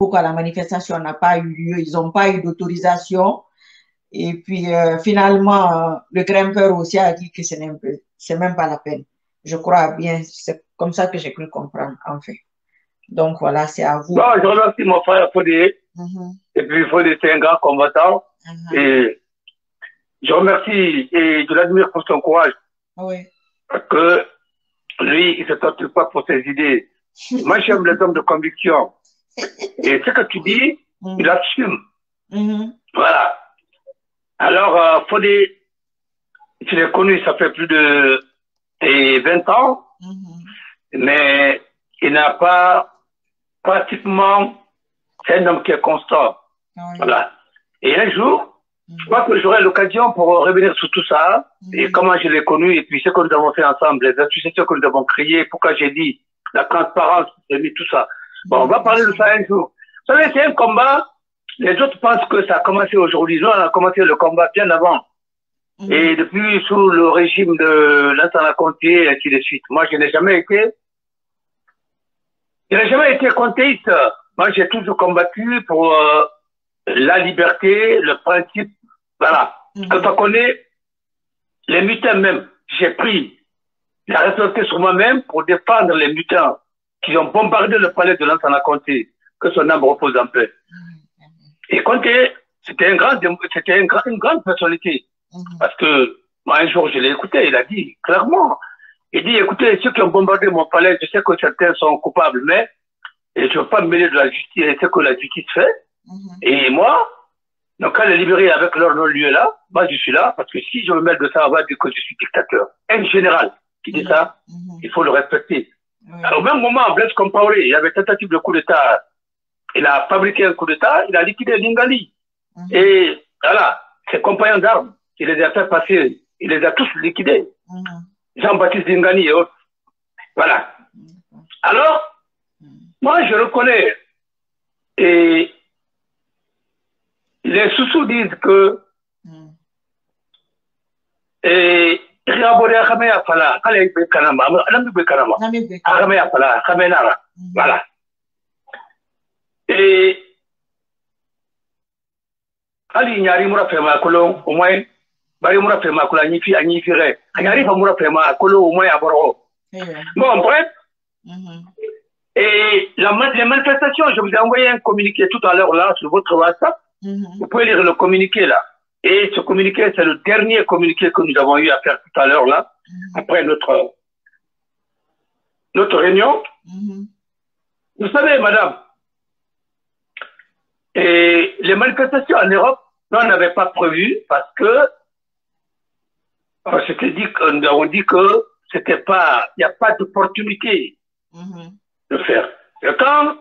pourquoi la manifestation n'a pas eu lieu. Ils n'ont pas eu d'autorisation. Et puis, finalement, le grimpeur aussi a dit que c'est même pas la peine. Je crois bien, c'est comme ça que j'ai pu comprendre, en fait. Donc, voilà, c'est à vous. Bon, je remercie mon frère Fodé. Mhm, Et puis, Fodé, c'est un grand combattant. mhm. Et je remercie et je l'admire pour son courage. Oui. Parce que lui, il ne se torture pas pour ses idées. Moi, j'aime les hommes de conviction. Et ce que tu dis, il Mhm, assume. mhm, Voilà. Alors, Fodé, je l'ai connu, ça fait plus de 20 ans, mhm. mais il n'a pas pratiquement, c'est un homme qui est constant. Oui. Voilà. Et un jour, je Mhm, crois que j'aurai l'occasion pour revenir sur tout ça et mhm, comment je l'ai connu et puis ce que nous avons fait ensemble, les associations que nous avons créées, pourquoi j'ai dit la transparence, j'ai mis tout ça. Bon, on mhm. va parler de ça un jour. Vous savez, c'est un combat. Les autres pensent que ça a commencé aujourd'hui. Nous, on a commencé le combat bien avant. Et Mhm, depuis, sous le régime de Lansana Conté, et ainsi de suite. Moi, je n'ai jamais été contéiste. Moi, j'ai toujours combattu pour la liberté, le principe. Voilà. Quand on mhm, connaît les mutins même, j'ai pris la responsabilité sur moi-même pour défendre les mutins qui ont bombardé le palais de Lansana Conté. Que son âme repose en paix. Et Conté, une grande personnalité. mhm, Parce que moi, un jour, je l'ai écouté, il a dit clairement, il dit, écoutez, ceux qui ont bombardé mon palais, je sais que certains sont coupables, mais et je ne veux pas me mêler de la justice et ce que la justice fait. mhm, Et moi, donc quand les libérés avec leur non-lieu là, moi je suis là, parce que si je me mêle de ça, on va dire que je suis dictateur. Un général qui dit mhm, ça, mhm. il faut le respecter. Oui. Alors, au même moment, Blaise Compaoré, il y avait tentative de coup d'État. Il a fabriqué un coup d'État, il a liquidé Lingali. Mhm, Et voilà, ses compagnons d'armes, il les a fait passer, il les a tous liquidés. mhm, Jean-Baptiste Dingani et autres. Voilà. mhm, Alors, mhm, moi, je reconnais, et les sous-sous disent que, mhm. et, Namibia Kanama. Mhm, Voilà. Et, Ali Nyari Mura Fema Kolon, au moins, Bari Mura Fema Kola Nifi, Anifire, Anyari mhm. Mura Fema Kolo, au moins, à Boro. Eyo. Bon, bref, Mhm, et les manifestations, je vous ai envoyé un communiqué tout à l'heure là sur votre WhatsApp. Vous mhm, pouvez lire le communiqué là. Et ce communiqué, c'est le dernier communiqué que nous avons eu à faire tout à l'heure là, mhm, après notre réunion. mhm, Vous savez, madame, et les manifestations en Europe, nous n'avons pas prévu parce que nous avons dit que c'était pas, il n'y a pas d'opportunité mhm, de faire. Et quand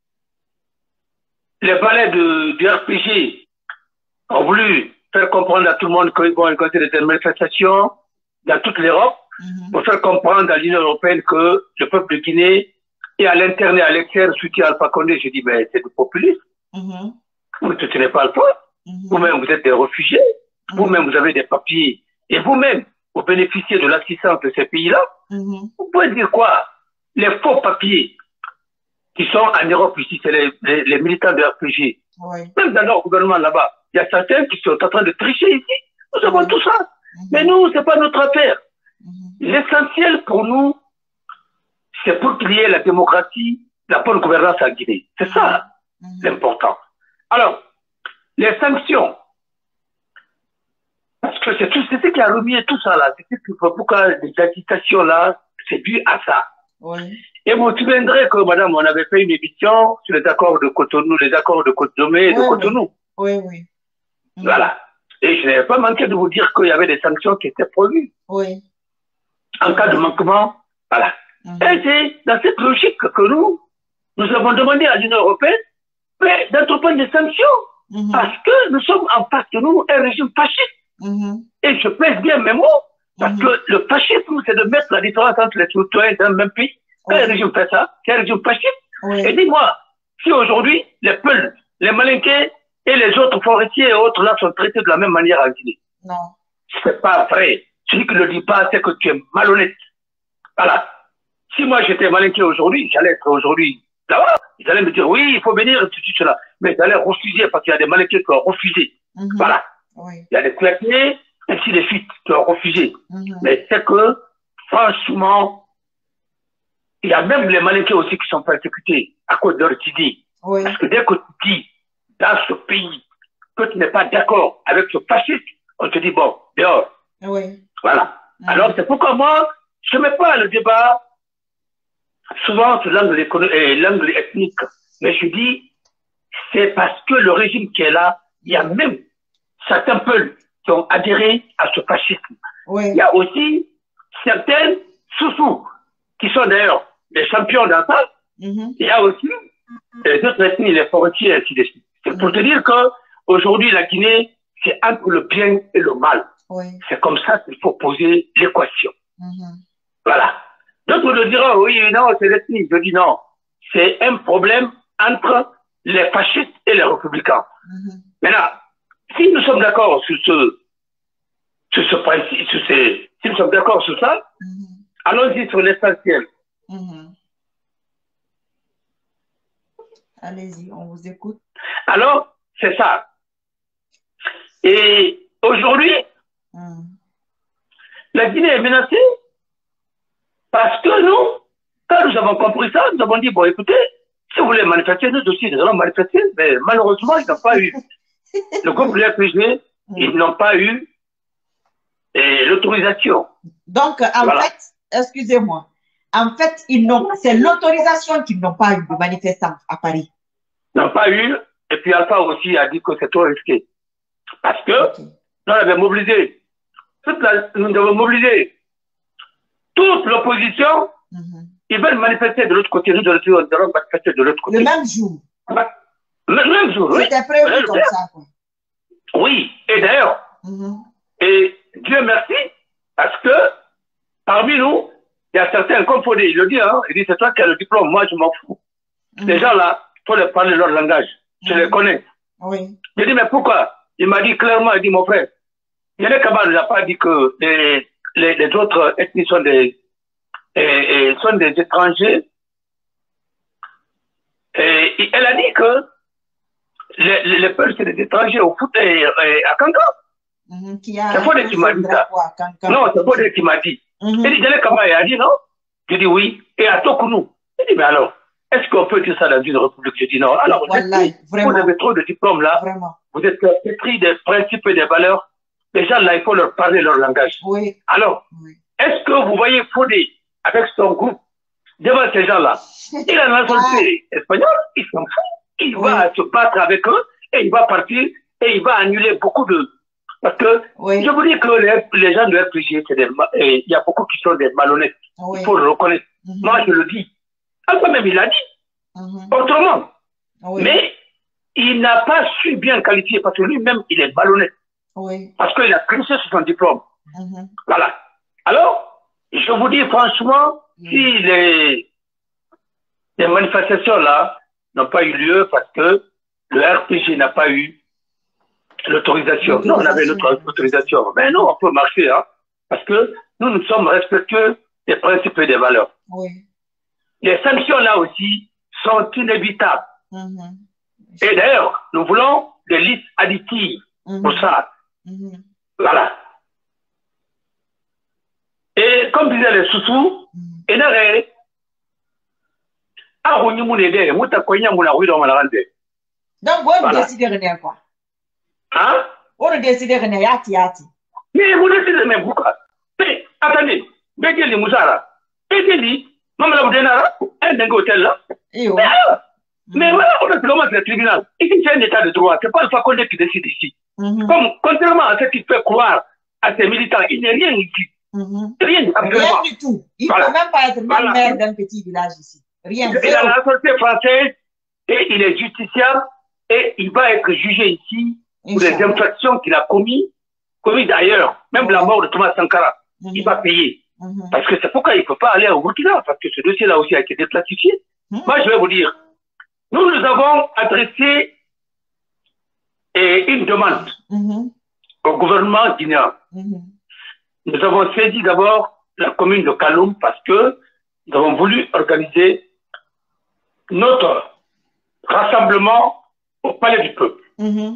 les valets du RPG ont voulu faire comprendre à tout le monde qu'ils vont rencontrer des manifestations dans toute l'Europe, mhm, pour faire comprendre à l'Union européenne que le peuple de Guinée est à l'interne et à l'externe soutient Alpha Condé. Je dis, mais c'est du populisme. mhm, Vous ne soutenez pas le peuple. mhm, Vous-même, vous êtes des réfugiés. Vous-même, vous avez des papiers. Et vous-même, vous bénéficiez de l'assistance de ces pays-là. mhm, Vous pouvez dire quoi? Les faux papiers qui sont en Europe ici, c'est les militants de RPG. oui, Même dans leur gouvernement là-bas, il y a certains qui sont en train de tricher ici. Nous avons oui, tout ça. Mais mhm, nous, ce n'est pas notre affaire. mhm, L'essentiel pour nous, c'est pour qu'il y ait la démocratie, la bonne gouvernance en Guinée. C'est mhm, ça mhm, l'important. Alors, les sanctions, parce que c'est ce qui a remis tout ça là, c'est pourquoi les agitations là, c'est dû à ça. oui, Et vous vous souviendrez que, madame, on avait fait une émission sur les accords de Cotonou, les accords de Cotonou et de oui, oui, Cotonou. oui, oui, mhm, Voilà. Et je n'avais pas manqué de vous dire qu'il y avait des sanctions qui étaient prévues. oui, En c'est cas de vrai. manquement, voilà. Et Mhm, c'est dans cette logique que nous avons demandé à l'Union européenne d'entreprendre des sanctions. Parce mhm, que nous sommes en face de nous un régime fasciste. mhm, Et je pèse bien mes mots. Parce mhm, que le fascisme, c'est de mettre la différence entre les citoyens d'un même pays. Quand un oui, régime fait ça, c'est un régime fasciste. Et oui, dis-moi, si aujourd'hui, les Peuls, les Malinqués et les autres forestiers et autres là sont traités de la même manière en Guinée, non, c'est pas vrai. Celui qui ne le dit pas, c'est que tu es malhonnête. Voilà. Si moi j'étais malinqué aujourd'hui, j'allais être aujourd'hui Là-bas, ils allaient me dire, oui, il faut venir, tout cela. Mais ils allaient refuser parce qu'il y a des Marocains qui ont refusé. Voilà. Il y a des claqués, ainsi de suite, qui ont refusé. Mais c'est que, franchement, il y a même les Marocains aussi qui sont persécutés à cause de leur idée. Parce que dès que tu dis, dans ce pays, que tu n'es pas d'accord avec ce fasciste, on te dit, bon, dehors. Voilà. Alors, c'est pourquoi moi, je ne mets pas le débat souvent sur l'angle ethnique. Mais je dis, c'est parce que le régime qui est là, il y a même certains peuples qui ont adhéré à ce fascisme. Il y a aussi certains sous-sous qui sont d'ailleurs les champions dans ça. Il y a aussi les autres ethnies, les forestiers, et ainsi de suite. C'est pour te dire qu'aujourd'hui, la Guinée, c'est entre le bien et le mal. C'est comme ça qu'il faut poser l'équation. Voilà. D'autres me diront, oui, non, c'est l'ethnie. Je dis non. C'est un problème entre les fascistes et les républicains. Maintenant, si nous sommes d'accord sur ce principe, si nous sommes d'accord sur ça, allons-y sur l'essentiel. Allez-y, on vous écoute. Alors, c'est ça. Et aujourd'hui, la Guinée est menacée parce que nous, quand nous avons compris ça, nous avons dit, bon, écoutez, si vous voulez manifester, nous aussi, nous allons manifester, mais malheureusement, ils n'ont pas eu. Le groupe de l'FPG, ils n'ont pas eu l'autorisation. Donc, en fait, excusez-moi, en fait, c'est l'autorisation qu'ils n'ont pas eu de manifestants à Paris. Ils n'ont pas eu, et puis Alpha aussi a dit que c'est trop risqué. Parce que nous avons mobilisé, nous avons mobilisé toute l'opposition, ils veulent manifester de l'autre côté, nous devons manifester de l'autre côté. Le même jour. Le même jour, oui. C'était prévu comme ça, quoi. Oui, et d'ailleurs, et Dieu merci, parce que parmi nous, il y a certains confondés, il le dit, hein, il dit c'est toi qui as le diplôme, moi je m'en fous. Les gens là, il faut leur parler leur langage, je les connais. Je dis mais pourquoi? Il m'a dit clairement, il dit mon frère, Yannick Kabal n'a pas dit que les autres ethnies sont des étrangers. Et elle a dit que les peuples, c'est des étrangers au foot et à Kankan. C'est Fodé qui m'a dit ça. Non, c'est Fodé qui m'a dit. Il dit, Yannick Kabal a dit non. Je dis oui. Et à Tokounou. Il dit, mais alors, est-ce qu'on peut dire ça dans une république? Je dis non. Alors, vous avez trop de diplômes là. Vous êtes épris des principes et des valeurs. Les gens là, il faut leur parler leur langage. Alors, est-ce que vous voyez Fodé avec son groupe devant ces gens-là? Il a la nationalité espagnole, il s'en fout. Il va se battre avec eux et il va partir et il va annuler beaucoup de... Parce que je vous dis que les gens de FPG, il y a beaucoup qui sont des malhonnêtes. Il faut le reconnaître. Moi, je le dis. Enfin, même il l'a dit. Autrement. Mais il n'a pas su bien qualifier parce que lui-même, il est malhonnête. Parce qu'il a triché sur son diplôme. Voilà. Alors, je vous dis franchement, si les manifestations là n'ont pas eu lieu parce que le RPG n'a pas eu l'autorisation. Nous, on avait notre autorisation. Mais non, on peut marcher, hein, parce que nous sommes respectueux des principes et des valeurs. Les sanctions là aussi sont inévitables. Et d'ailleurs, nous voulons des listes additives pour ça. Voilà. Et comme disaient les sous-sous, et n'arrête. Donc, vous décidez de rien, quoi. Hein? Vous décidez de rien, yati. Mais vous décidez même pourquoi? Mais attendez, Bédéli Moussara, Bédéli, Maman Laoudenara, un d'un hôtel là. Mais voilà, on a commencé le tribunal. Ici, c'est un état de droit. C'est pas le Fakonde qui décide ici. Comme, contrairement à ce qui fait croire à ces militants, il n'y a rien ici. Rien, absolument. Rien du tout. Il ne peut même pas être même maire d'un petit village ici. Rien. Il a la nationalité française et il est justiciable et il va être jugé ici pour les infractions qu'il a commises d'ailleurs. Même la mort de Thomas Sankara, il va payer. Parce que c'est pourquoi il ne peut pas aller au Burkina, parce que ce dossier-là aussi a été déclassifié. Moi, je vais vous dire, nous avons adressé une demande au gouvernement guinéen. Nous avons saisi d'abord la commune de Kaloum parce que nous avons voulu organiser notre rassemblement au Palais du Peuple.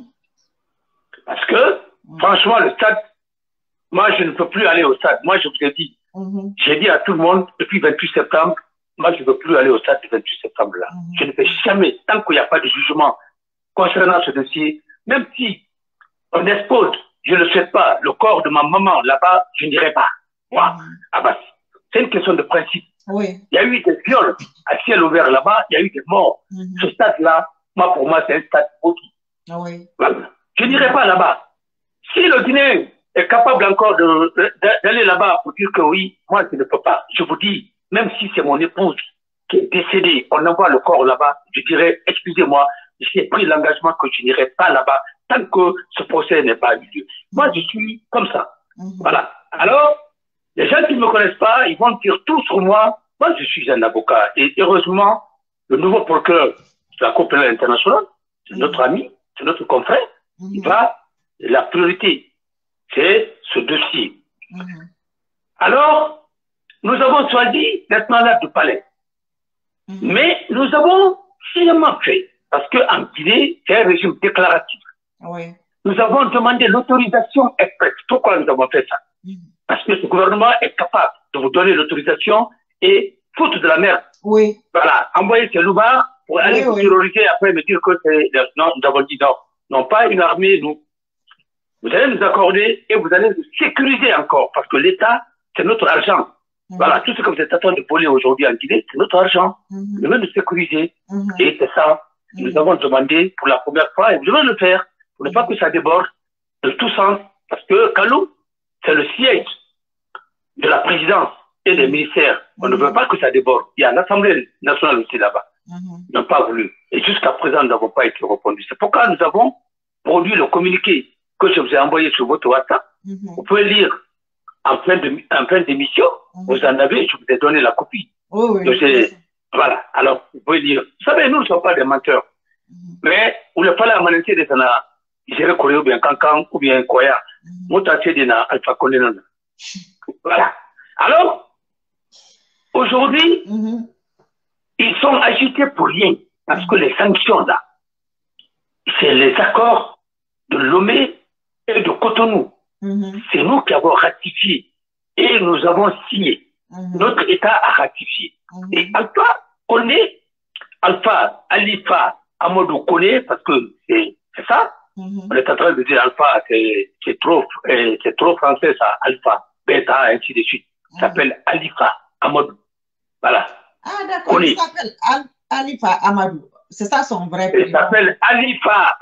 Parce que, franchement, le stade, moi, je ne peux plus aller au stade. Moi, je vous ai dit, j'ai dit à tout le monde, depuis 28 septembre, moi, je ne veux plus aller au stade du 28 septembre-là. Je ne vais jamais, tant qu'il n'y a pas de jugement concernant ce dossier, même si on expose, je ne le souhaite pas, le corps de ma maman là-bas, je n'irai pas. Moi, Abbas, c'est une question de principe. Oui. Il y a eu des viols à ciel ouvert là-bas, il y a eu des morts. Ce stade-là, moi, pour moi, c'est un stade maudit. Oui. Voilà. Je n'irai pas là-bas. Si le Guinéen est capable encore d'aller là-bas pour dire que oui, moi, je ne peux pas. Je vous dis, même si c'est mon épouse qui est décédée, on envoie le corps là-bas, je dirais, excusez-moi, j'ai pris l'engagement que je n'irai pas là-bas tant que ce procès n'est pas eu lieu. Moi, je suis comme ça. Voilà. Alors, les gens qui ne me connaissent pas, ils vont dire tout sur moi. Moi, je suis un avocat. Et heureusement, le nouveau procureur de la Cour pénale internationale, c'est notre ami, c'est notre confrère, il va, la priorité, c'est ce dossier. Alors, nous avons choisi d'être malade du palais. Mais nous avons finalement fait, parce qu'en Guinée, c'est un régime déclaratif. Oui. Nous avons demandé l'autorisation express. Pourquoi nous avons fait ça? Parce que ce gouvernement est capable de vous donner l'autorisation et foutre de la merde. Oui. Voilà, envoyer ces loupards pour aller vous terroriser et après me dire que c'est... Non, nous avons dit non. Non, pas une armée, nous. Vous allez nous accorder et vous allez nous sécuriser encore parce que l'État, c'est notre argent. Voilà, tout ce que vous êtes en train de voler aujourd'hui en Guinée, c'est notre argent. Nous devons nous sécuriser. Et c'est ça. Nous avons demandé pour la première fois et vous devez le faire pour ne pas que ça déborde de tout sens. Parce que Kalou, c'est le siège de la présidence et des ministères. On ne veut pas que ça déborde. Il y a l'Assemblée nationale aussi là-bas. Ils n'ont pas voulu. Et jusqu'à présent, nous n'avons pas été répondus. C'est pourquoi nous avons produit le communiqué que je vous ai envoyé sur votre WhatsApp. Vous pouvez lire en fin d'émission. Vous en avez, je vous ai donné la copie. Voilà. Alors, vous pouvez lire. Vous savez, nous ne sommes pas des menteurs. Mais, vous ne fallait amaniter des sana, Géré Corée ou bien Kankan ou bien Koya. Moutassé dina Alpha Condé. Voilà. Alors, aujourd'hui, ils sont agités pour rien. Parce que les sanctions là, c'est les accords de Lomé et de Cotonou. C'est nous qui avons ratifié et nous avons signé. Notre État a ratifié. Et Alpha Condé, Alpha Alifa Amadou Condé, parce que c'est ça. On est en train de dire Alpha, c'est trop français ça, Alpha, Beta, ainsi de suite. Ça s'appelle Alifa Amadou. Voilà. Ah d'accord, il s'appelle Alifa Amadou. C'est ça son vrai prénom. Il s'appelle Alifa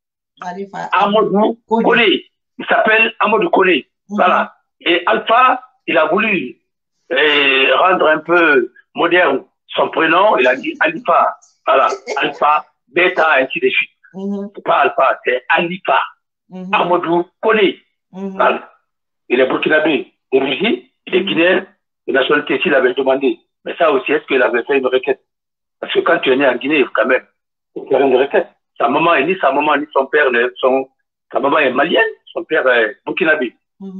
Amadou Condé. Il s'appelle Amadou Condé. Voilà. Et Alpha, il a voulu rendre un peu moderne son prénom. Il a dit Alifa. Voilà. Alpha, Beta, ainsi de suite. C'est pas Alpha, c'est Alifa Amadou Condé. Voilà. Il est burkinabé d'origine, il est guinéen, de nationalité s'il avait demandé. Mais ça aussi, est-ce qu'il avait fait une requête? Parce que quand tu es né en Guinée, quand même, il faut faire une requête. Sa maman est ni sa maman, ni son père, sa maman est malienne, son père est burkinabé.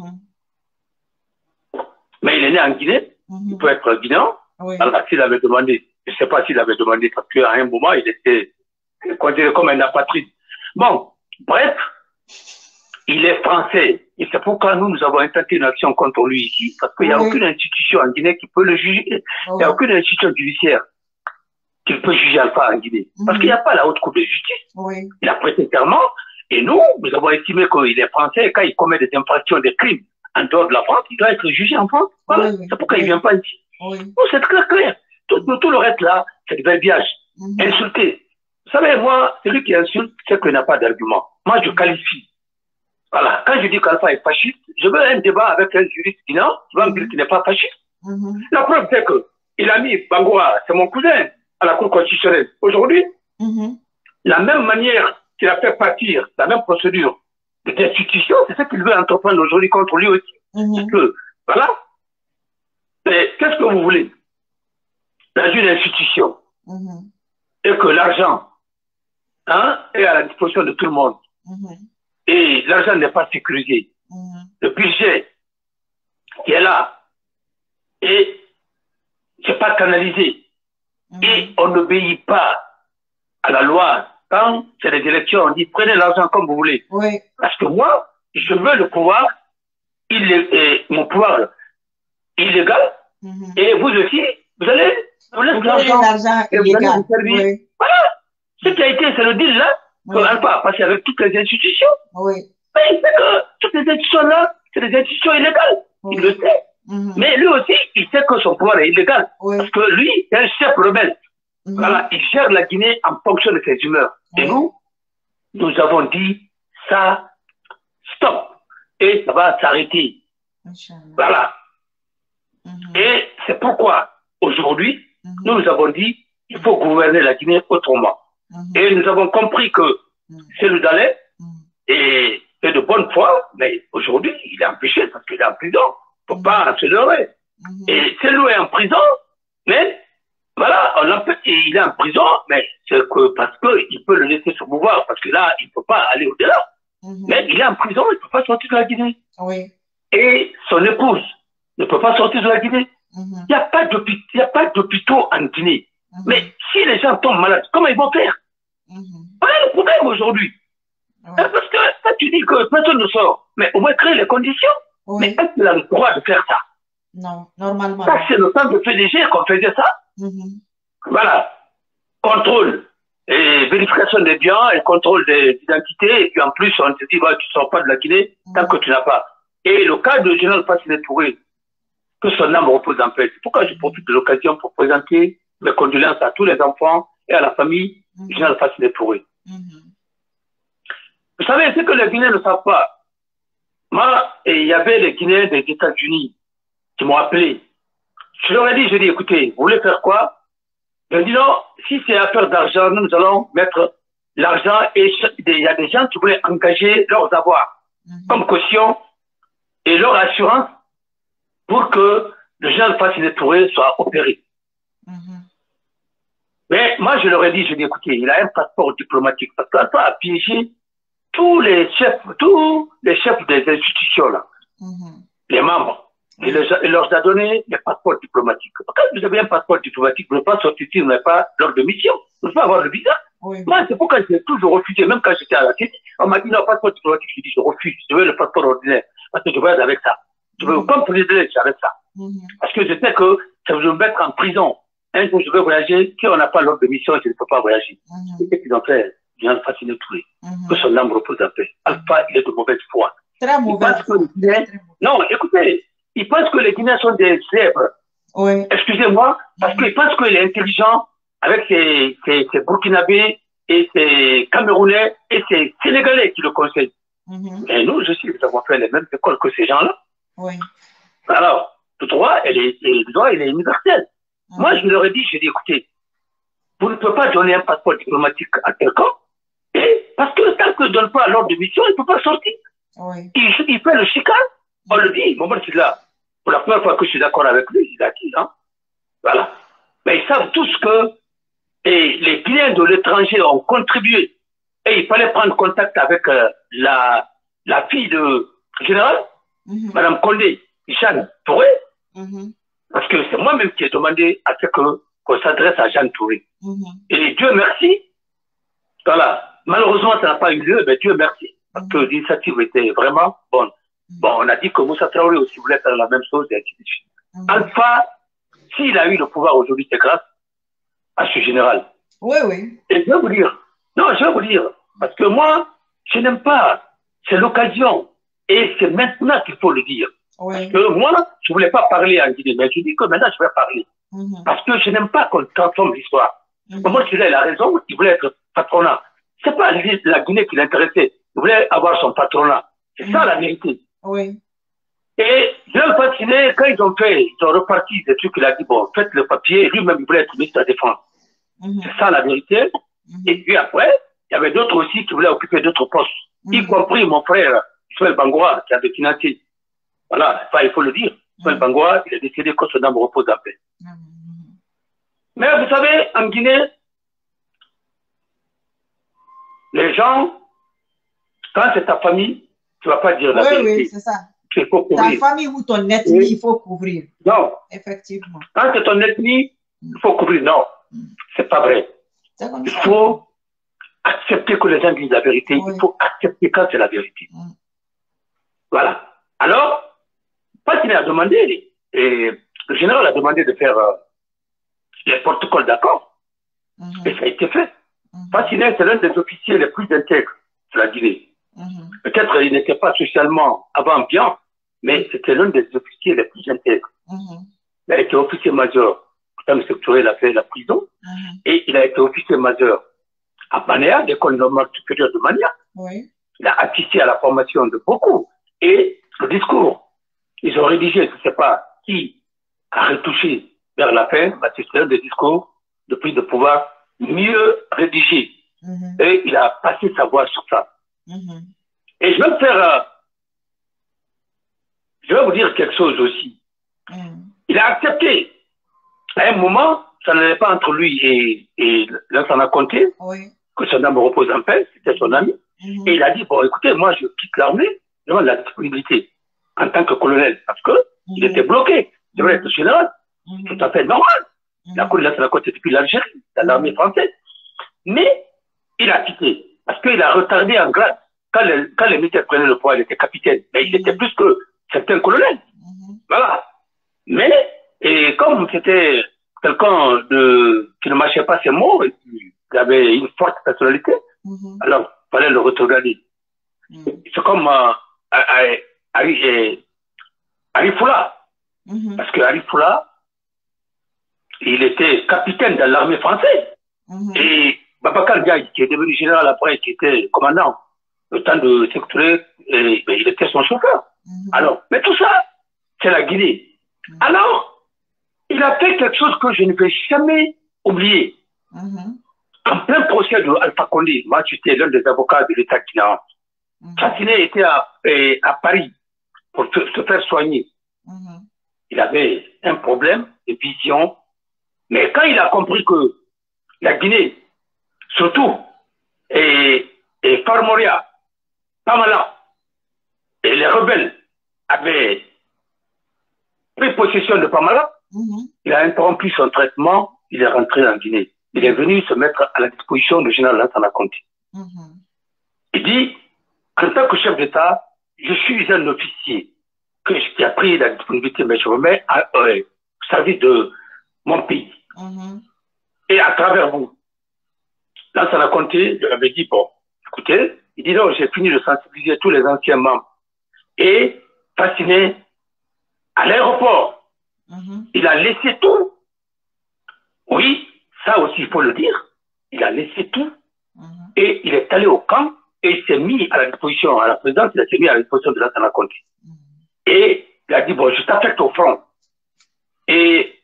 Mais il est né en Guinée, il peut être guinéen. Alors, s'il avait demandé, je ne sais pas s'il avait demandé, parce qu'à un moment, il était considéré comme un apatride. Bon, bref, il est français. Et c'est pourquoi nous avons intenté une action contre lui ici, parce qu'il n'y a aucune institution en Guinée qui peut le juger. Il n'y a aucune institution judiciaire qui peut juger Alpha en Guinée. Parce qu'il n'y a pas la haute cour de justice. Il a prêté serment. Et nous avons estimé qu'il est français et quand il commet des infractions, des crimes en dehors de la France, il doit être jugé en France. Voilà. C'est pourquoi il ne vient pas ici. Nous, c'est très clair. Tout le reste là, c'est du verbiage. Insulter. Vous savez, moi, celui qui insulte, c'est qu'il n'a pas d'argument. Moi, je qualifie. Voilà. Quand je dis qu'Alpha est fasciste, je veux un débat avec un juriste guinéen, tu vas me dire qu'il n'est pas fasciste. La preuve, c'est qu'il a mis Bangoura, c'est mon cousin, à la Cour constitutionnelle. Aujourd'hui, la même manière qu'il a fait partir, la même procédure d'institution, c'est ce qu'il veut entreprendre aujourd'hui contre lui aussi. Parce que, voilà. Mais qu'est-ce que vous voulez? Dans une institution, et que l'argent est à la disposition de tout le monde, et l'argent n'est pas sécurisé, le budget qui est là, et c'est pas canalisé Et on n'obéit pas à la loi. Quand c'est les élections, on dit prenez l'argent comme vous voulez. Oui. Parce que moi, je veux le pouvoir, mon pouvoir illégal, et vous aussi, vous allez vous laissez l'argent et vous allez vous servir. Oui. Voilà. Ce qui a été, c'est le deal là, qu'on n'a pas passé avec toutes les institutions. Oui. Mais il sait que toutes les institutions là, c'est des institutions illégales. Il le sait. Mais lui aussi, il sait que son pouvoir est illégal. Parce que lui, c'est un chef rebelle. Voilà, il gère la Guinée en fonction de ses humeurs. Et nous avons dit ça, stop. Et ça va s'arrêter. Voilà. Et c'est pourquoi, aujourd'hui, nous avons dit il faut gouverner la Guinée autrement. Et nous avons compris que c'est le Dalais et de bonne foi, mais aujourd'hui, il est empêché parce qu'il est en prison. Il ne faut pas se leurrer. Et c'est lui en prison, mais voilà, il est en prison, mais c'est que parce qu'il peut le laisser se mouvoir, parce que là, il ne peut pas aller au-delà. Mais il est en prison, il ne peut pas sortir de la Guinée. Et son épouse ne peut pas sortir de la Guinée. Il n'y a pas d'hôpitaux en Guinée. Mais si les gens tombent malades, comment ils vont faire? Voilà le problème aujourd'hui. Parce que ça, tu dis que personne ne sort, mais au moins créer les conditions. Mais est-ce qu'il a le droit de faire ça? Non, normalement. Ça, c'est le temps de PDG qu'on faisait ça. Voilà. Contrôle et vérification des biens et contrôle des identités. Et puis en plus, on te dit, bah, tu ne sors pas de la Guinée tant que tu n'as pas. Et le cas de Général Fassine Touré, que son âme repose en paix. C'est pourquoi je profite de l'occasion pour présenter mes condoléances à tous les enfants et à la famille du Général Fassine Touré. Vous savez, ce que les Guinéens ne savent pas, moi, il y avait les Guinéens des États-Unis qui m'ont appelé. Je leur ai dit, écoutez, vous voulez faire quoi? Ils ont dit non, si c'est affaire d'argent, nous allons mettre l'argent et il y a des gens qui voulaient engager leurs avoirs comme caution et leur assurance pour que le Général Fassine Touré soit opéré. Mais moi, je leur ai dit, écoutez, il a un passeport diplomatique parce qu'il a piégé tous les chefs des institutions, là, les membres. Il leur a donné des passeports diplomatiques. Quand vous avez un passeport diplomatique, vous ne pouvez pas sortir si vous n'avez pas l'ordre de mission. Vous ne pouvez pas avoir le visa. Moi, c'est pourquoi j'ai toujours refusé, même quand j'étais à la tête, on m'a dit non, passeport diplomatique. Je dis, je refuse, je veux le passeport ordinaire. Parce que je voyage avec ça. Je veux comme président avec ça. Parce que je sais que ça va me mettre en prison. Un jour, je veux voyager. Si on n'a pas l'ordre de mission, je ne peux pas voyager. C'est ce qu'ils ont fait. Bien Fassine Touré. Que son âme repose en paix. Alpha, il est de mauvaise foi. Très mauvaise foi. Non, écoutez, il pense que les Guinéens sont des zèbres. Excusez-moi, parce qu'il pense qu'il est intelligent avec ses Burkinabés et ses Camerounais et ses Sénégalais qui le conseillent. Et nous, je sais, nous avons fait les mêmes écoles que ces gens-là. Alors, le droit, il est universel. Moi, je leur ai dit, écoutez, vous ne pouvez pas donner un passeport diplomatique à quelqu'un, parce que tant que ne donne pas l'ordre de mission, il ne peut pas sortir. Il fait le chicane, on le dit, Maman là. Pour la première fois que je suis d'accord avec lui, il a dit, hein. Voilà. Mais ils savent tous que les Guinéens de l'étranger ont contribué. Et il fallait prendre contact avec la fille de général, Madame Condé, Jeanne Touré, parce que c'est moi-même qui ai demandé à ce qu'on s'adresse à Jeanne Touré. Et Dieu merci, voilà. Malheureusement, ça n'a pas eu lieu, mais Dieu merci, parce que l'initiative était vraiment bonne. Bon, on a dit que Moussa Traoré aussi voulait faire la même chose, et ainsi de suite. Alpha, s'il a eu le pouvoir aujourd'hui, c'est grâce à ce général. Et je vais vous dire, parce que moi, je n'aime pas, c'est l'occasion, et c'est maintenant qu'il faut le dire. Parce que moi, je ne voulais pas parler en Guinée, mais je dis que maintenant, je vais parler. Parce que je n'aime pas qu'on transforme l'histoire. Moi, celui-là, il a raison, il voulait être patronat. Ce n'est pas la Guinée qui l'intéressait, il voulait avoir son patronat. C'est ça la vérité. Et Général Fassine, quand ils ont reparti des trucs, il a dit, bon, faites le papier, lui-même, il voulait être ministre de la Défense. C'est ça la vérité. Et puis après, il y avait d'autres aussi qui voulaient occuper d'autres postes, y compris mon frère, Ismaël Bangoua, qui avait financé. Voilà, enfin, il faut le dire. Ismaël Bangoua, il a décidé que son âme repose en paix. Mais vous savez, en Guinée, les gens, quand c'est ta famille, tu ne vas pas dire la vérité. Oui, c'est ça. Ta famille ou ton ethnie, il faut couvrir. Non. Effectivement. Quand c'est ton ethnie, il faut couvrir. Non. C'est pas vrai. Il faut accepter que les gens disent la vérité. Il faut accepter quand c'est la vérité. Voilà. Alors, Fasciné a demandé, et le général a demandé de faire les protocoles d'accord. Et ça a été fait. Fasciné, c'est l'un des officiers les plus intègres de la Guinée. Peut-être il n'était pas socialement avant bien, mais c'était l'un des officiers les plus intègres. Il a été officier major. M. Sectoré, il a fait la prison. Et il a été officier major à Banéa, l'école normale supérieure de Mania. Il a assisté à la formation de beaucoup. Et le discours, ils ont rédigé, je ne sais pas qui a retouché vers la fin, c'est un des discours de prise de pouvoir mieux rédigé. Et il a passé sa voix sur ça. Et je vais me faire, je vais vous dire quelque chose aussi. Il a accepté. À un moment, ça n'allait pas entre lui et Lansana Conté, que son âme repose en paix, c'était son ami. Et il a dit, bon, écoutez, moi, je quitte l'armée, je demande la disponibilité en tant que colonel, parce que il était bloqué. Il devrait être général. Tout à fait normal. La cour de Lansana Conté depuis l'Algérie, dans l'armée française. Mais il a quitté, parce qu'il a retardé en grade. Quand les militaires prenaient le pouvoir, il était capitaine. Mais il était plus que certains colonels. Voilà. Mais, et comme c'était quelqu'un qui ne mâchait pas ses mots, et qui avait une forte personnalité, alors il fallait le retarder. C'est comme Arifula. Parce que Arifula, il était capitaine de l'armée française. Et Babacar Ndiaye, qui est devenu général après, qui était commandant, le temps de Sectoré, il était son chauffeur. Alors, mais tout ça, c'est la Guinée. Alors, il a fait quelque chose que je ne vais jamais oublier. En plein procès de Alpha Condé, moi j'étais l'un des avocats de l'État guinéen. Fasciné était à Paris pour se faire soigner. Il avait un problème de vision, mais quand il a compris que la Guinée, surtout, et Farmoria, Pamala, et les rebelles avaient pris possession de Pamala, il a interrompu son traitement, il est rentré en Guinée. Il est venu se mettre à la disposition du général Lansana Conté. Il dit, en tant que chef d'État, je suis un officier qui a pris la disponibilité, mais je me mets au service de mon pays. Et à travers vous. Lansana Conté, je lui avais dit, bon, écoutez, il dit non, j'ai fini de sensibiliser tous les anciens membres. Et Fasciné, à l'aéroport, il a laissé tout. Oui, ça aussi, il faut le dire. Il a laissé tout. Et il est allé au camp et il s'est mis à la disposition, à la présidence, il s'est mis à la disposition de Lansana Conté. Et il a dit, bon, je t'affecte au front. Et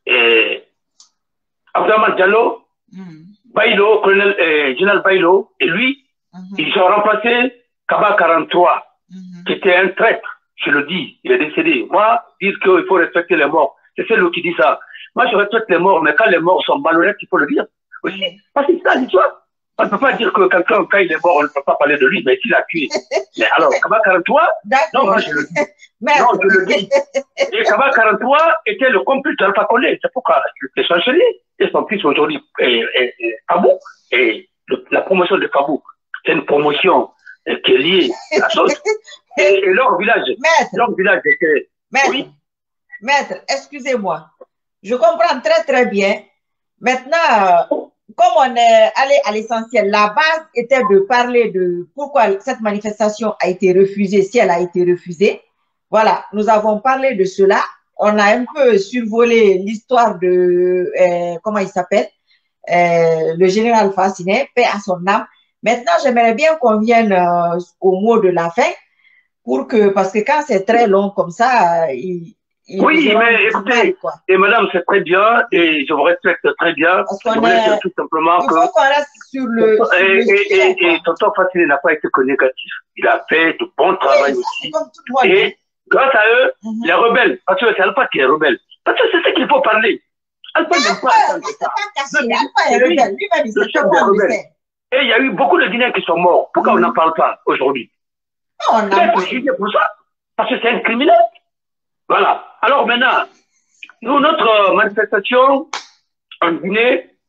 Abdourahmane Diallo, Bailo, général Bailo, et lui, ils ont remplacé Kaba 43, qui était un traître, je le dis, il est décédé. Moi, dire qu'il faut respecter les morts, c'est celui qui dit ça. Moi, je respecte les morts, mais quand les morts sont malhonnêtes, il faut le dire aussi. Parce que c'est ça l'histoire. On ne peut pas dire que quelqu'un, quand il est mort, on ne peut pas parler de lui, mais s'il a tué. Mais alors, Kaba 43, non, moi je le dis. Non, je le dis. Et Kaba 43 était le complice d'Alpha Condé. C'est pourquoi il est chancelier. Et son fils aujourd'hui est Fabou. Et la promotion de Fabou, c'est une promotion qui est liée à la chose. Et leur village était... Maître, oui? Maître, excusez-moi. Je comprends très très bien. Maintenant, comme on est allé à l'essentiel, la base était de parler de pourquoi cette manifestation a été refusée, si elle a été refusée. Voilà, nous avons parlé de cela. On a un peu survolé l'histoire de, comment il s'appelle, le général Fasciné, paix à son âme. Maintenant, j'aimerais bien qu'on vienne au mot de la fin, parce que quand c'est très long comme ça, oui, mais écoutez, et madame, c'est très bien, et je vous respecte très bien. Je voulais dire tout simplement que... Il faut qu'on reste sur le... Et tonton Fasciné n'a pas été que négatif. Il a fait du bon travail aussi. Et grâce à eux, les rebelles, parce que c'est Alpha qui est rebelle. Parce que c'est ce qu'il faut parler. Alpha n'aime pas ça. Alpha est rebelle. Lui-même, il sait pas rebelle. Et il y a eu beaucoup de Guinéens qui sont morts. Pourquoi on n'en parle pas aujourd'hui? On a pour ça. Parce que c'est un criminel. Voilà. Alors maintenant, nous, notre manifestation en Guinée,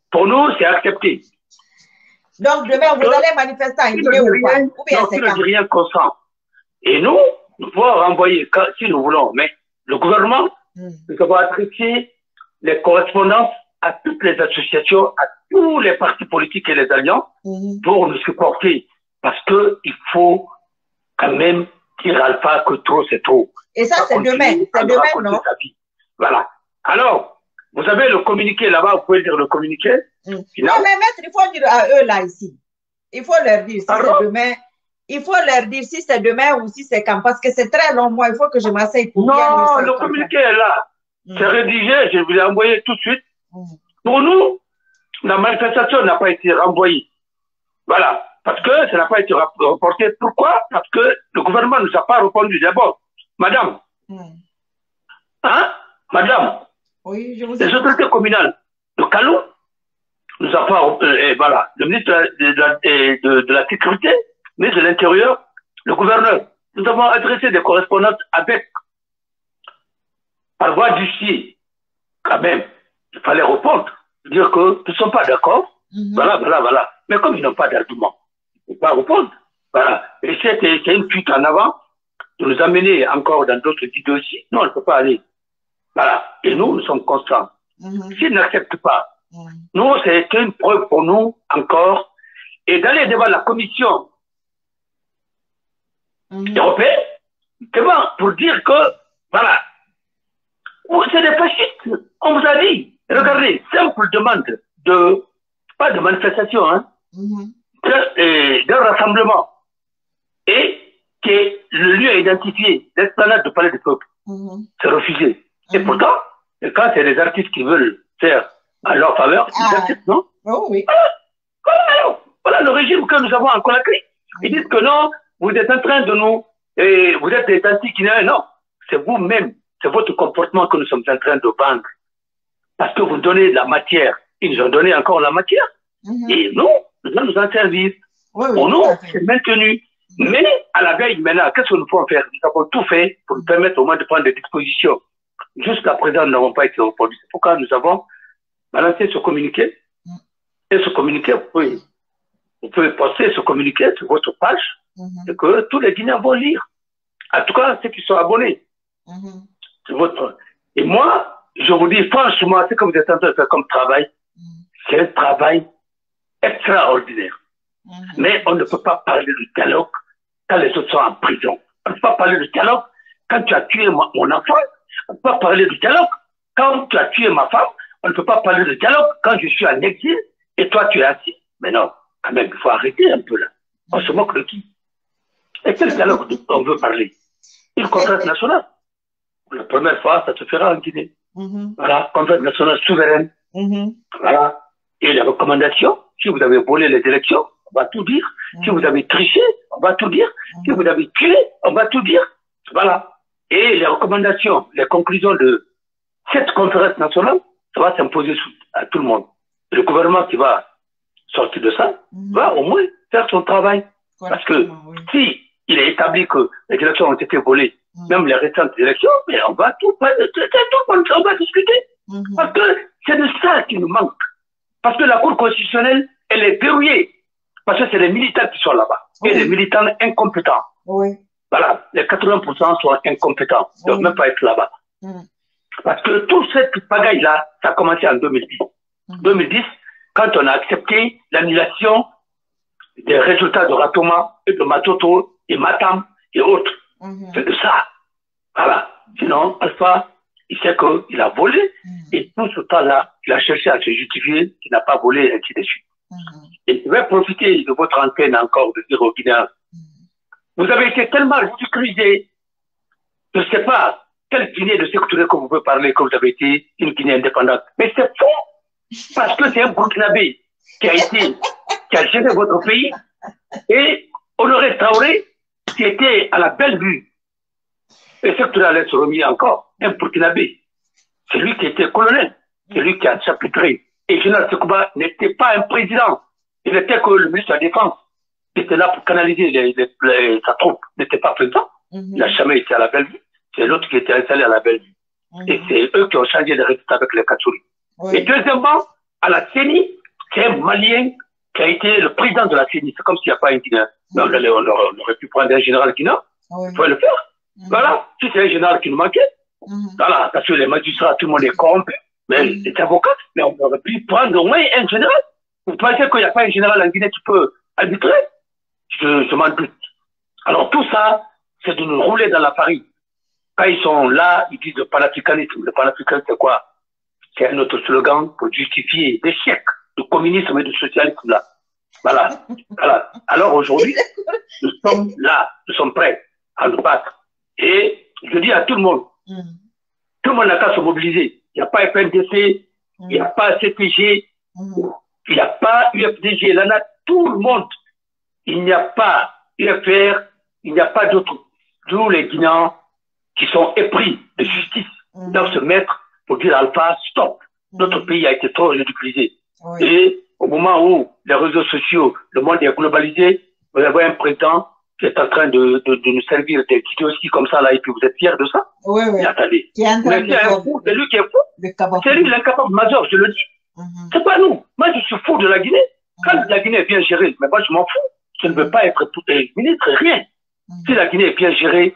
Pour nous, c'est accepté. Donc, demain, vous allez manifester en Guinée ou pas? Ou bien c'est quand? Rien consent. Et nous pouvons renvoyer, si nous voulons, mais le gouvernement, nous avons adressé les correspondances à toutes les associations, à tous les partis politiques et les alliances pour nous supporter. Parce qu'il faut quand même dire Alpha que trop, c'est trop. Et ça, c'est demain. C'est demain, non? Voilà. Alors, vous avez le communiqué là-bas, vous pouvez dire le communiqué. Non, mais maître, il faut dire à eux là, ici. Il faut leur dire si c'est demain. Il faut leur dire si c'est demain ou si c'est quand. Parce que c'est très long, moi, il faut que je m'asseye pour bien. Non, le communiqué est là. C'est rédigé, je vous l'ai envoyé tout de suite. Pour nous, la manifestation n'a pas été renvoyée. Voilà. Parce que ça n'a pas été reporté. Pourquoi? Parce que le gouvernement ne nous a pas répondu. D'abord, madame, hein? Madame, oui, je vous les autorités communales de Kalou nous a pas, voilà, le ministre de la Sécurité, le ministre de l'Intérieur, le gouverneur, nous avons adressé des correspondances avec, par voie d'huissier, quand même, il fallait répondre, dire que nous ne sommes pas d'accord, voilà. Mais comme ils n'ont pas d'argument, ils ne peuvent pas répondre. Voilà. Et c'est une fuite en avant de nous amener encore dans d'autres dossiers. Non, on ne peut pas aller. Voilà. Et nous sommes constants. S'ils n'acceptent pas, nous, c'est une preuve pour nous encore. Et d'aller devant la commission européenne, pour dire que, voilà, c'est des fascistes. On vous a dit, regardez, simple demande pas de manifestation, hein, d'un rassemblement. Et que le lieu est identifié, l'esplanade du Palais du Peuple. C'est refusé. Et pourtant, quand c'est les artistes qui veulent faire à leur faveur, ils acceptent, non? Oh, oui. Voilà le régime que nous avons en Conakry. Ils disent que non, vous êtes en train de nous, vous êtes des anti-Guinéens. Non, c'est vous-même, c'est votre comportement que nous sommes en train de vendre. Parce que vous donnez de la matière. Ils nous ont donné encore la matière. Et nous, nous allons nous en servir. Pour nous, c'est maintenu. Mais à la veille, maintenant, qu'est-ce que nous pouvons faire? Nous avons tout fait pour nous permettre au moins de prendre des dispositions. Jusqu'à présent, nous n'avons pas été répondus. C'est pourquoi nous avons balancé ce communiqué. Et ce communiqué, vous pouvez poster ce communiqué sur votre page et que tous les Guinéens vont lire. En tout cas, ceux qui sont abonnés. Et moi, je vous dis franchement, ce que vous êtes en train de faire comme travail, c'est un travail extraordinaire. Mais on ne peut pas parler du dialogue quand les autres sont en prison. On ne peut pas parler du dialogue quand tu as tué mon enfant. On ne peut pas parler du dialogue quand tu as tué ma femme. On ne peut pas parler de dialogue quand je suis en exil et toi tu es assis. Mais non, quand même, il faut arrêter un peu là. On se moque de qui? Et quel dialogue on veut parler? Une conférence nationale. La première fois, ça se fera en Guinée. Voilà, conférence nationale souveraine. Voilà. Et les recommandations, si vous avez volé les élections, on va tout dire. Si vous avez triché, on va tout dire. Si vous avez tué, on va tout dire. Voilà. Et les recommandations, les conclusions de cette conférence nationale, ça va s'imposer à tout le monde. Le gouvernement qui va sortir de ça va au moins faire son travail. Parce que si il est établi que les élections ont été volées, même les récentes élections, mais on va tout on va discuter. Parce que c'est de ça qui nous manque. Parce que la Cour constitutionnelle, elle est verrouillée. Parce que c'est les militants qui sont là-bas. Et les militants incompétents. Voilà, les 80% sont incompétents. Ils ne doivent même pas être là-bas. Parce que toute cette pagaille-là, ça a commencé en 2010. 2010, quand on a accepté l'annulation des résultats de Ratoma et de Matoto et Matam et autres. C'est de ça. Voilà. Sinon, Alpha, il sait qu'il a volé et tout ce temps-là, il a cherché à se justifier qu'il n'a pas volé et ainsi de suite. Et je vais profiter de votre antenne encore de dire aux Guinéens, vous avez été tellement ridiculisé, je ne sais pas quelle Guinée de sécurité que vous pouvez parler que vous avez été une Guinée indépendante. Mais c'est faux, parce que c'est un Burkinabé qui a géré votre pays, et Honoré Traoré, qui était à la belle vue, et ce que allait se remis encore, un Burkinabé. C'est lui qui était colonel, c'est lui qui a chapitré. Et Général Sekouba n'était pas un président, il n'était que le ministre de la Défense, qui était là pour canaliser sa troupe, n'était pas président, il n'a jamais été à la belle vue, c'est l'autre qui était installé à la belle vue. Et c'est eux qui ont changé les résultats avec les Katsouri. Et deuxièmement, à la CENI, C'est un Malien qui a été le président de la CENI. C'est comme s'il n'y a pas un Guinéen. Mais on aurait pu prendre un général guinéen. Il faut le faire. Voilà. Si c'est un général qui nous manquait, voilà, parce que les magistrats, tout le monde est corrompu. Mais les avocats, mais on aurait pu prendre au moins un général. Vous pensez qu'il n'y a pas un général en Guinée qui peut arbitrer? Je m'en doute. Alors tout ça, c'est de nous rouler dans la farine. Quand ils sont là, ils disent le panafricanisme. Le panafricanisme, c'est quoi? C'est un autre slogan pour justifier des siècles de communisme et de socialisme là. Voilà. Voilà. Alors aujourd'hui, nous sommes là, nous sommes prêts à nous battre. Et je dis à tout le monde n'a qu'à se mobiliser. Il n'y a pas FNDC, il n'y a pas CTG, il n'y a pas UFDG, il y en a tout le monde. Il n'y a pas UFR, il n'y a pas d'autres. Tous les Guinéens qui sont épris de justice doivent se mettre pour dire à Alpha, stop. Notre pays a été trop ridiculisé. Et au moment où les réseaux sociaux, le monde est globalisé, vous avez un président qui est en train de nous servir des aussi comme ça, là, et puis vous êtes fiers de ça? Oui, oui. Mais attendez. Mais c'est lui qui est fou. C'est lui l'incapable majeur, je le dis. C'est pas nous. Moi, je suis fou de la Guinée. Quand la Guinée est bien gérée, mais moi, je m'en fous. Je ne veux pas être tout ministre, rien. Si la Guinée est bien gérée,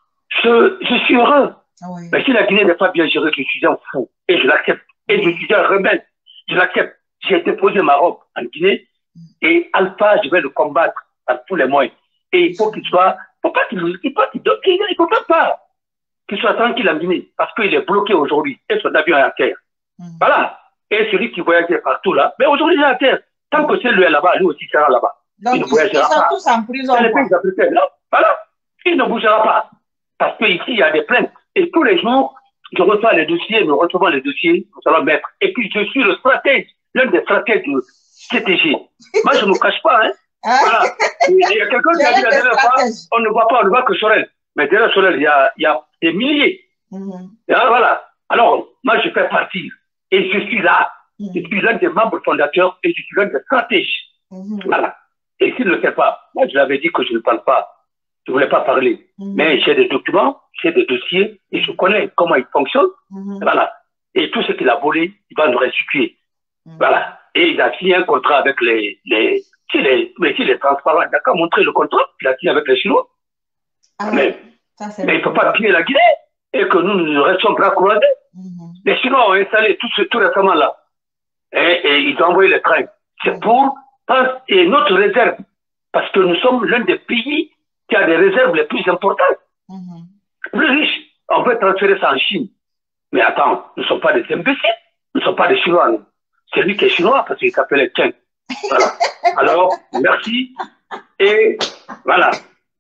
je suis heureux. Mais si la Guinée n'est pas bien gérée, je suis un fou. Et je l'accepte. Et je suis un rebelle. Je l'accepte. J'ai déposé ma robe en Guinée et Alpha, je vais le combattre par tous les moyens. Et il faut qu'il soit, il ne peut même pas qu'il soit tranquille en Guinée parce qu'il est bloqué aujourd'hui et son avion est à terre. Voilà. Et celui qui voyageait partout là, mais aujourd'hui il est à terre. Tant que c'est lui là-bas, lui aussi sera là-bas. Donc il ne voyagera ils sont pas. tous en prison. C'est les pays africains, là. Voilà. Il ne bougera pas. Parce qu'ici, il y a des plaintes. Et tous les jours, je reçois les dossiers, nous recevons les dossiers, nous allons mettre. Et puis, je suis le stratège, l'un des stratèges du CTG. Moi, je ne me cache pas, hein. Voilà. Il y a quelqu'un qui a dit la dernière fois, on ne voit pas, on ne voit que Sorel. Mais derrière Sorel, il y a des milliers. Et alors, voilà. Alors, moi, je fais partie. Et je suis là. Je suis l'un des membres fondateurs et je suis l'un des stratèges. Voilà. Et s'il ne le fait pas, moi, je l'avais dit que je ne parle pas. Je ne voulais pas parler. Mais j'ai des documents, j'ai des dossiers et je connais comment ils fonctionnent. Voilà. Et tout ce qu'il a volé, il va nous restituer. Voilà. Et il a signé un contrat avec s'il est transparent, il n'a qu'à montrer le contrat qu'il a signé avec les Chinois. Mais il ne faut pas piller la Guinée et que nous restions bras croisés. Les Chinois ont installé tout récemment là. Et ils ont envoyé les trains. C'est pour et notre réserve. Parce que nous sommes l'un des pays qui a des réserves les plus importantes. Plus riches. On peut transférer ça en Chine. Mais attends, nous ne sommes pas des imbéciles. Nous ne sommes pas des Chinois. C'est lui qui est chinois parce qu'il s'appelle Chen. Voilà. Alors, merci. Et voilà.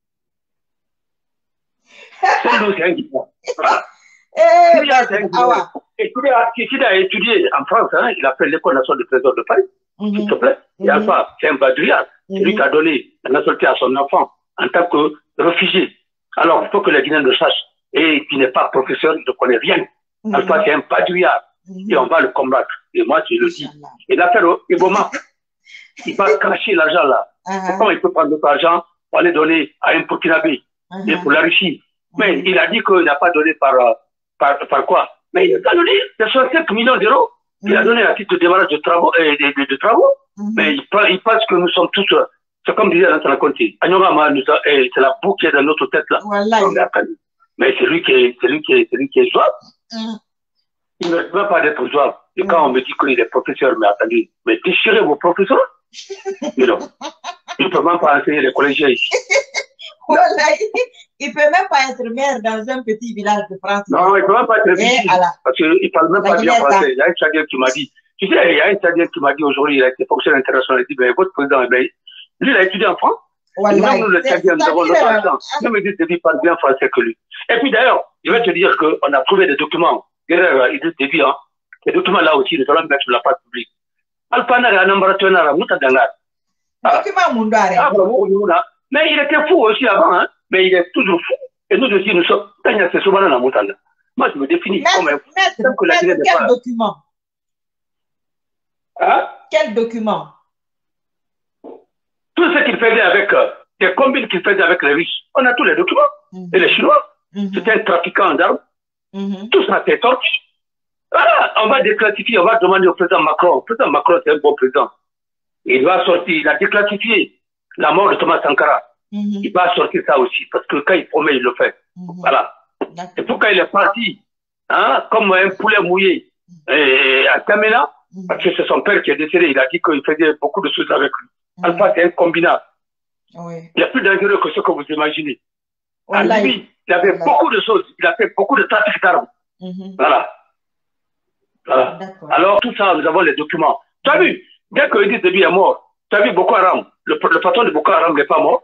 C'est nous, c'est un Guinéen. Voilà. Et qui a étudié en France, hein, il a fait l'École nationale de trésor de Paris, s'il te plaît. Et Alpha, c'est un badouillard. C'est lui qui a donné la nationalité à son enfant en tant que réfugié. Alors, il faut que les Guinéens le sachent. Et qui n'est pas professeur, il ne connaît rien. Alpha, c'est un badouillard. Et on va le combattre. Et moi, je le dis. Et l'affaire Iboma, il va cacher l'argent là. Comment il peut prendre notre argent pour aller donner à un Burkinabé et pour la Russie? Mais il a dit qu'il n'a pas donné par quoi? Mais il a donné 65 millions d'euros. Il a donné à titre de démarrage de travaux. Mais il pense que nous sommes tous, c'est comme disait Lansana Conté, c'est la boue qui est dans notre tête là. Mais c'est lui qui est jouable. Il ne veut pas d'être jouable. Et quand on me dit qu'il est professeur, mais attendez, mais déchirez vos professeurs. Mais non, il ne peut même pas enseigner les collégiens ici. Voilà, il ne peut même pas être maire dans un petit village de France. Non, il ne peut même pas être ici. Parce qu'il ne parle même pas bien français. Il y a un Tchadien qui m'a dit, tu sais, il y a un Tchadien qui m'a dit aujourd'hui, il a été fonctionnaire international, il dit, mais votre président, lui, il a étudié en France. Voilà, même nous, les Tchadiens, nous avons notre accent. Même il dit qu'il parle bien français que lui. Et puis d'ailleurs, je vais te dire qu'on a trouvé des documents. Idriss Déby, hein. Ces documents-là aussi, nous allons mettre sur la place publique. Alpanara, Nambaratona, Moutadanga. Mais il était fou aussi avant, hein. Mais il est toujours fou. Et nous aussi, nous sommes. C'est souvent dans la montagne. Moi, je me définis comme un fou. Quel document? Hein? Quel document? Tout ce qu'il faisait avec, les combines qu'il faisait avec les riches, on a tous les documents. Et les Chinois, c'était un trafiquant d'armes. Tout ça, c'est tordu. Voilà, on va déclassifier, on va demander au président Macron. Le président Macron, c'est un bon président. Il va sortir, il a déclassifié la mort de Thomas Sankara. Il va sortir ça aussi, parce que quand il promet, il le fait. Voilà. Et pour quand il est parti, hein, comme un poulet mouillé à Kamena, parce que c'est son père qui est décédé, il a dit qu'il faisait beaucoup de choses avec lui. Alpha, c'est un combinat. Il est plus dangereux que ce que vous imaginez. En Libye, il avait beaucoup de choses. Il a fait beaucoup de trafic d'armes. Voilà. Voilà. Alors, tout ça, nous avons les documents. Tu as vu, dès que Idriss Déby est mort, tu as vu Boko Haram, le patron de Boko Haram n'est pas mort.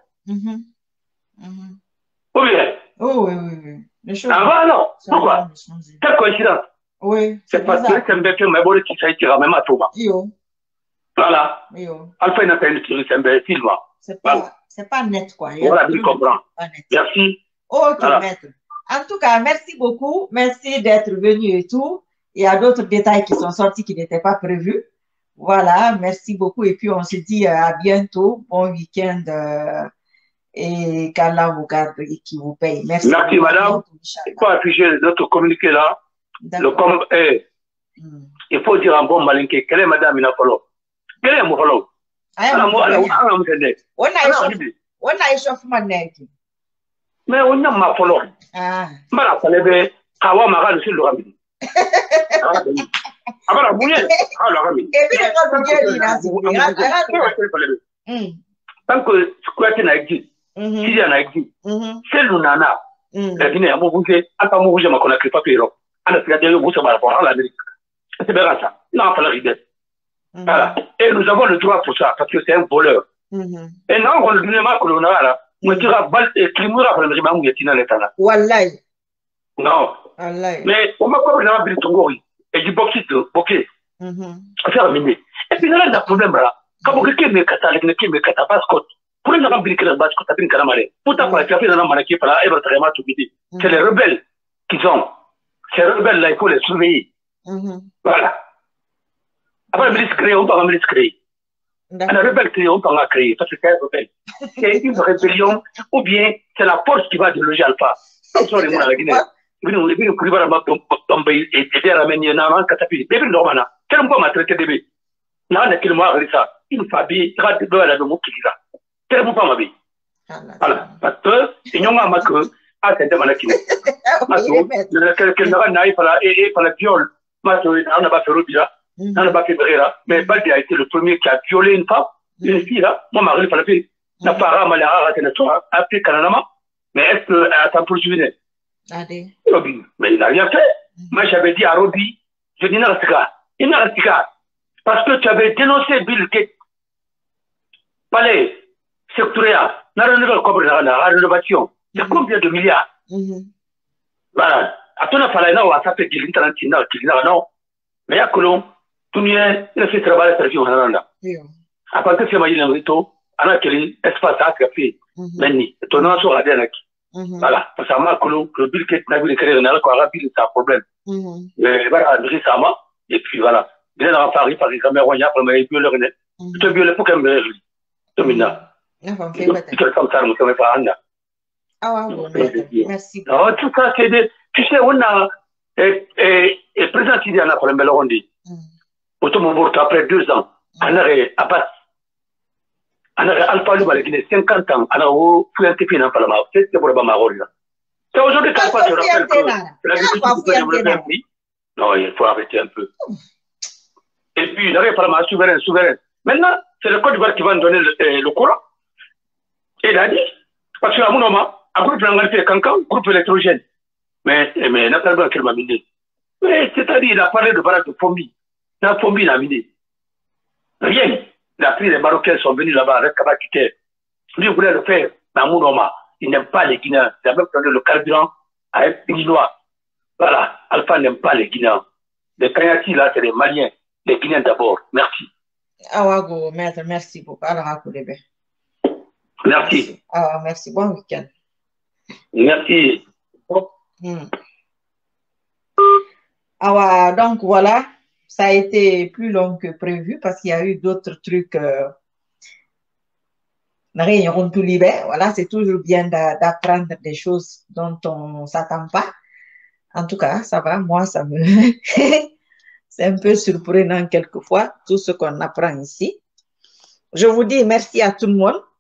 Ou bien? Oh, oui, oui, oui. Ah, bah non. Pourquoi? Quelle coïncidence? Oui. C'est parce que c'est un bébé qui s'est tiré même à Toba. Voilà. Alpha est un imbécile, moi. C'est pas net, quoi. Voilà, je comprends. Merci. Ok, maître. En tout cas, merci beaucoup. Merci d'être venu et tout. Il y a d'autres détails qui sont sortis qui n'étaient pas prévus. Voilà, merci beaucoup. Et puis, on se dit à bientôt. Bon week-end. Et qu'Allah vous garde et qui vous paye. Merci. Merci, madame. Il faut afficher notre communiqué là. Le com est. Il faut dire en bon malinqué. Quelle est madame Inapolo? Quelle est Moufalo? On a échauffement. Mais on a ma follow. Mara Falebe, Kawa Mara, le Ramini. Abara Bouye, Ramini. Et puis, tant que Squatin a dit, s'il y en a dit, c'est l'Unana, la Guinée a bougé, à pas mourir, ma connaît pas Péro. À la Fiat de Moussa Marapora, l'Amérique. C'est bien ça. Non, pas la rigueur. Voilà. Et nous avons le droit pour ça, parce que c'est un voleur. Et non, on ne dit pas que l'on a là. Wallahi. Non. Mais on m'a pas besoin de Tongori et du boxite, ok. C'est terminé. Et puis, il y a un problème là. Quand vous avez un catalogue, vous avez un passeport. Pour les gens qui ont un passeport, vous avez un calamari. Pour ta part, tu as fait un manaki par là, et votre réma tout vide. C'est les rebelles qui sont. Ces rebelles là, il faut les surveiller. Voilà. Après, le ministre créé, on va le ministre créer. Un rebelle créé, on va créer, parce que c'est un rebelle. C'est une rébellion, ou bien c'est la force qui va déloger Alpha. Comme ça, les gens à la Guinée. Ils vont tomber et ramener un an, catapuler. Bébé Normana, quel moment m'a traité de bébé? Là, on a qu'il m'a arrêté ça. Une famille, il va de la demande qui dit ça. Quel moment m'a vie? Voilà. Parce que, il y a un mac, à cette demande qui n'est. Quelqu'un n'a pas et par la viol. On n'a pas fait Robira, on n'a pas fait Brera, mais Baldi a été le premier qui a violé une femme, une fille là. Moi, Marie, il fallait faire. La para Malara, a fait Kananama, mais est-ce qu'elle a tant poursuivi? Mais il n'a rien fait. Moi, j'avais dit à Roby, je dis, il n'a pas. Parce que tu avais dénoncé Bill Gates, palais, sectoriel, la rénovation. C'est combien de milliards? Voilà. À ton affaire, là, on a fait qu'il non. Mais il y a que l'on, tout le monde, il a fait travailler sur le Rwanda. À partir de ce moment-là, on a créé espace à café. Meni, ton nom sur la dernière. Voilà. Parce que le Bill Gates n'a vu les créer, on a quoi, rapide, c'est un problème. Mais voilà, récemment, et puis voilà. Il est dans Paris, par exemple, il y a un problème, il le renaît. Il te viole pour qu'elle me réjouisse. Domina. Il te comme ça, nous sommes pas Anna. Ah, merci. Alors, tout ça, c'est des. Tu sais, on a. Et président Sidi a un problème, on dit. Automobile, après 2 ans, on a Abbas. On a Alpha Louba, qui est 50 ans, on a eu Fouyanté dans le Parlement. C'est pour le Bamarola. C'est aujourd'hui qu'Alpha se rappelle que l'agriculture du pays. Non, il faut arrêter un peu. Et puis, il arrive Parlement souverain. Maintenant, c'est le Côte d'Ivoire qui va nous donner le courant. Et il a dit, parce qu'à mon moment, un groupe d'engagés cancan, groupe électrogène. Mais Nathalie Blanc, m'a miné. Mais c'est-à-dire, il a parlé de barrage de Fombi. Dans Fombi, il a miné. Rien. Il a pris les Marocains sont venus là-bas avec Kabakité. Lui, il voulait le faire. Mais à mon moment, il n'aime pas les Guinéens. Il a même donné le carburant à un Guinois. Voilà. Alpha n'aime pas les Guinéens. Les Kanyati, là, c'est les Maliens. Les Guinéens d'abord. Merci. Awago, maître, merci beaucoup. Alors, merci. Ah, merci. Bon week-end. Merci. Ah, donc voilà, ça a été plus long que prévu parce qu'il y a eu d'autres trucs. Voilà, c'est toujours bien d'apprendre des choses dont on ne s'attend pas. En tout cas, ça va, moi, ça me. C'est un peu surprenant quelquefois, tout ce qu'on apprend ici. Je vous dis merci à tout le monde.